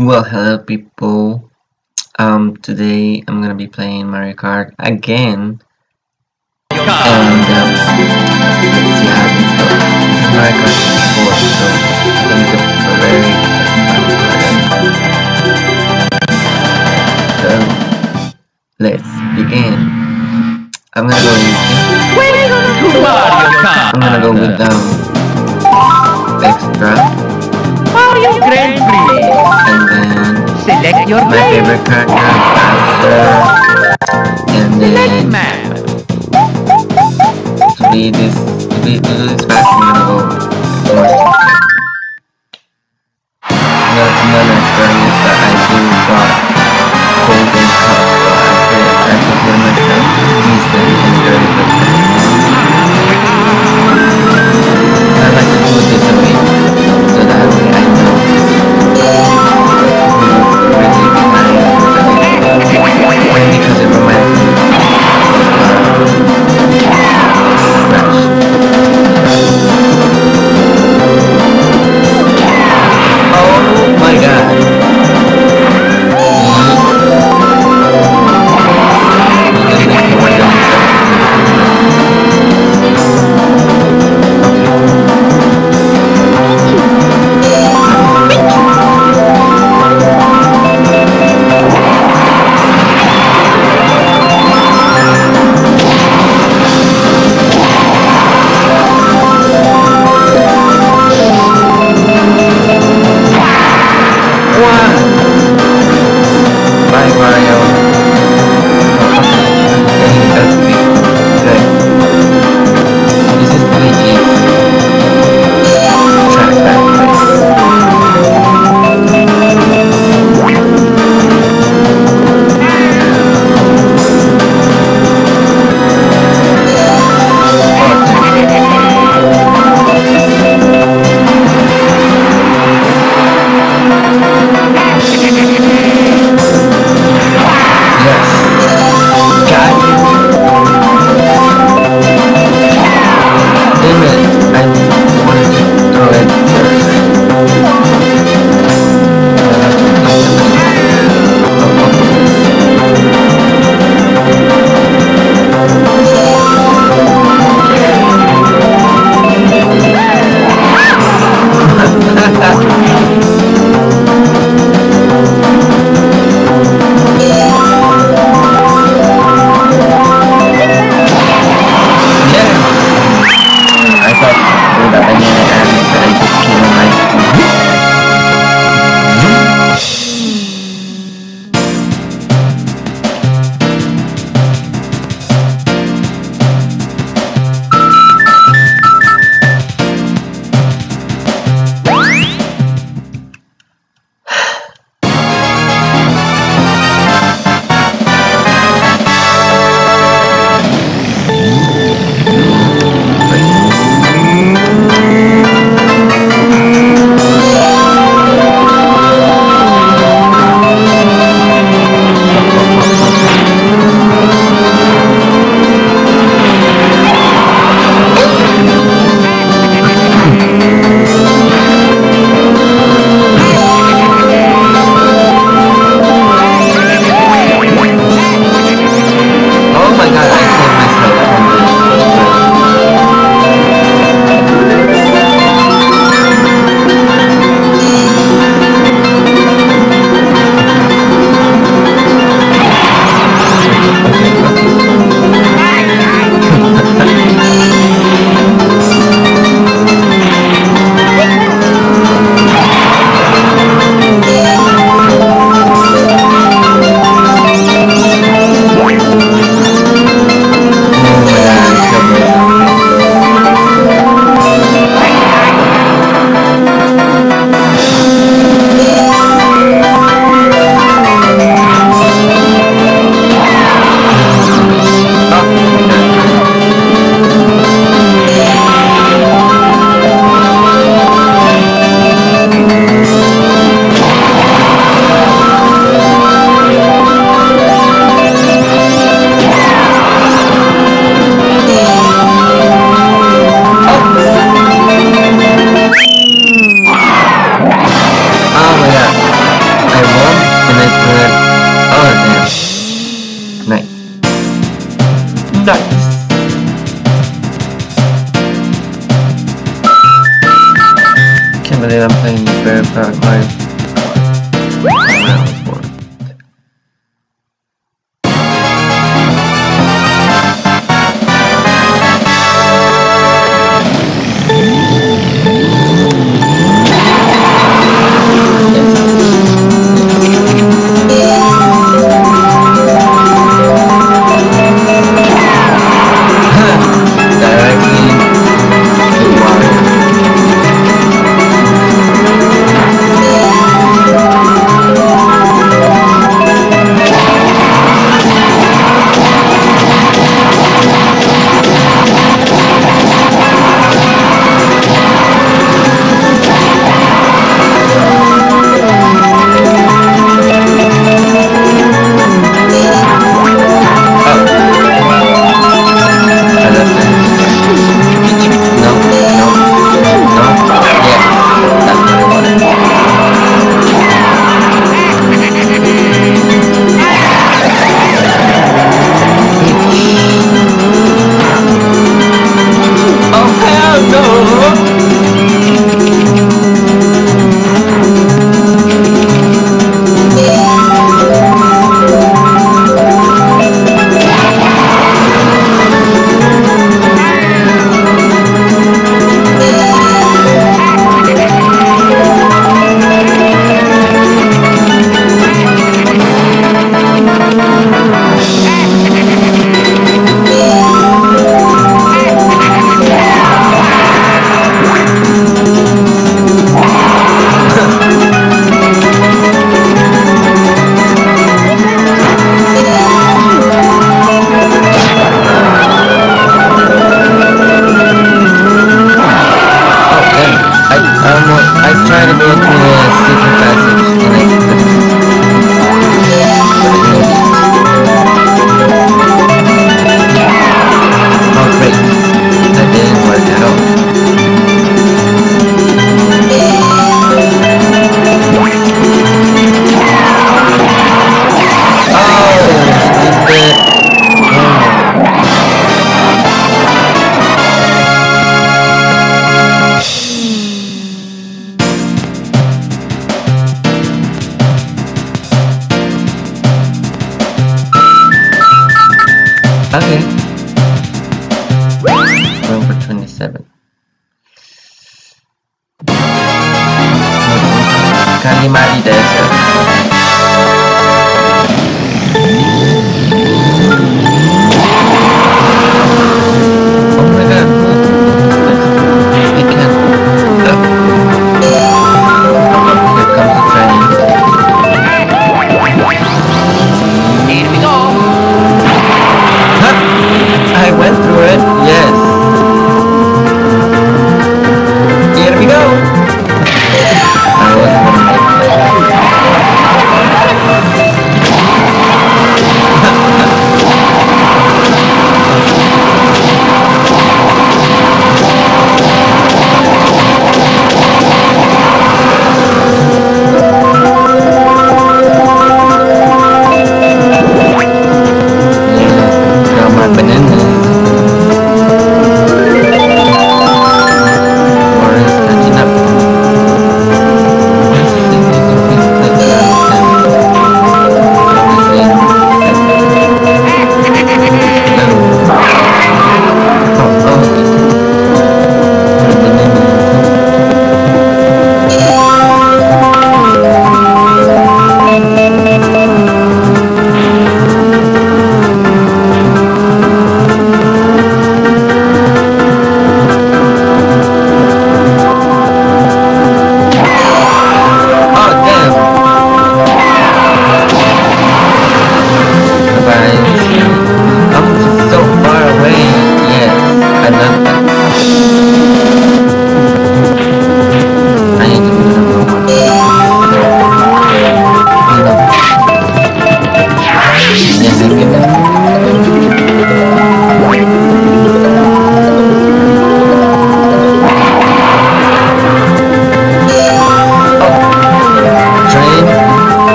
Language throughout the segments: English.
Well, hello people. Today I'm gonna be playing Mario Kart again, and let's see how things go. This is Mario Kart 64, so I think it's a very fun project. So let's begin. I'm gonna go easy. Welcome to Mario Kart! I'm gonna go with extra, Mario Grand Prix! and then Select your my lane. favorite character, Bowser, and Select then map. to do this fast, I'm gonna go more simple. I'm not an expert but I do got golden cup, so I could give myself decent and very good I like to do it this way, so that way I know who's really behind and because it reminds me of Crash. that I'm playing very Mario Kart. I tried to go through a secret passage and I oh great, that didn't work at all. Okay. Going for 27. Kalimari Desert. Oh my god. We can. Here comes the train. Here we go. I went through it, yes. Here we go. I was gonna make that.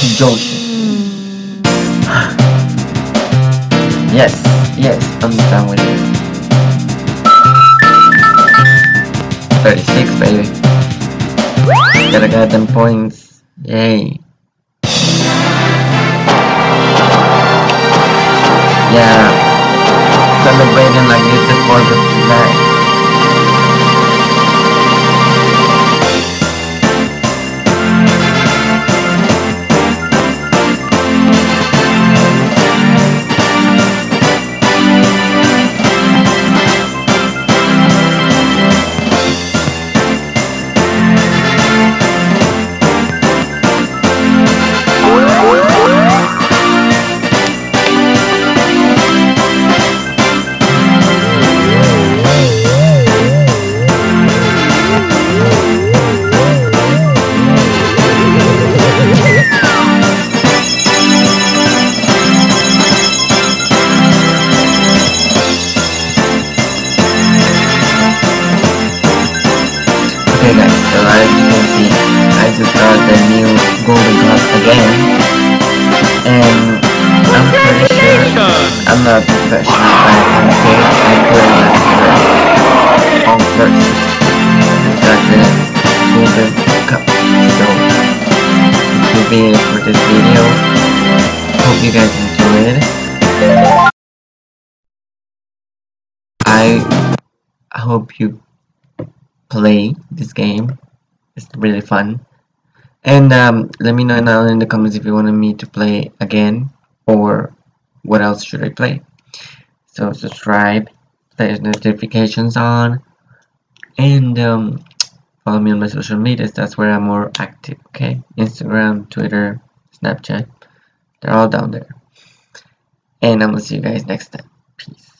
Joshi. Yes, I'm done with it. 36, baby. Gotta get them points. Yay. Yeah. Celebrating like this the 4th of July. Okay guys, so as you can see, I just got the new golden cup again, and I'm pretty sure I'm not professional, but I'm saying I put it like on first. I got the golden cup, so this will be it for this video. Hope you guys enjoyed. I hope you play this game. It's really fun. And let me know down in the comments if you wanted me to play again or what else should I play. So subscribe, turn notifications on, and follow me on my social medias. That's where I'm more active. Okay, Instagram, Twitter, Snapchat, they're all down there. And I'm gonna see you guys next time. Peace.